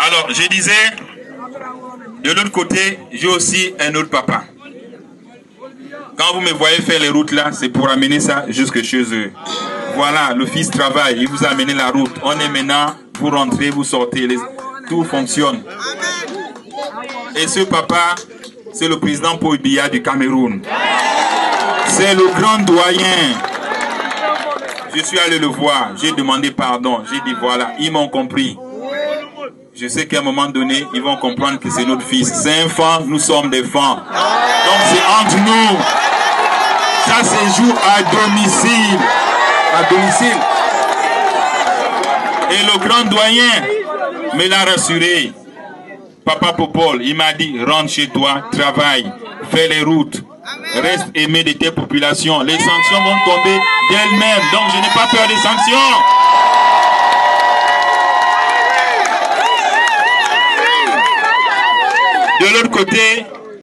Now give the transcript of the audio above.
Alors, je disais, de l'autre côté, j'ai aussi un autre papa. Quand vous me voyez faire les routes là, c'est pour amener ça jusque chez eux. Voilà, le fils travaille, il vous a amené la route. On est maintenant, vous rentrez, vous sortez, tout fonctionne. Et ce papa, c'est le président Paul Biya du Cameroun. C'est le grand doyen. Je suis allé le voir, j'ai demandé pardon, j'ai dit voilà, ils m'ont compris. Je sais qu'à un moment donné, ils vont comprendre que c'est notre fils. C'est un fan, nous sommes des fans. Donc c'est entre nous. Ça se joue à domicile. À domicile. Et le grand doyen me l'a rassuré. Papa Popol, il m'a dit, rentre chez toi, travaille, fais les routes, reste aimé de tes populations. Les sanctions vont tomber d'elles-mêmes. Donc je n'ai pas peur des sanctions. De l'autre côté,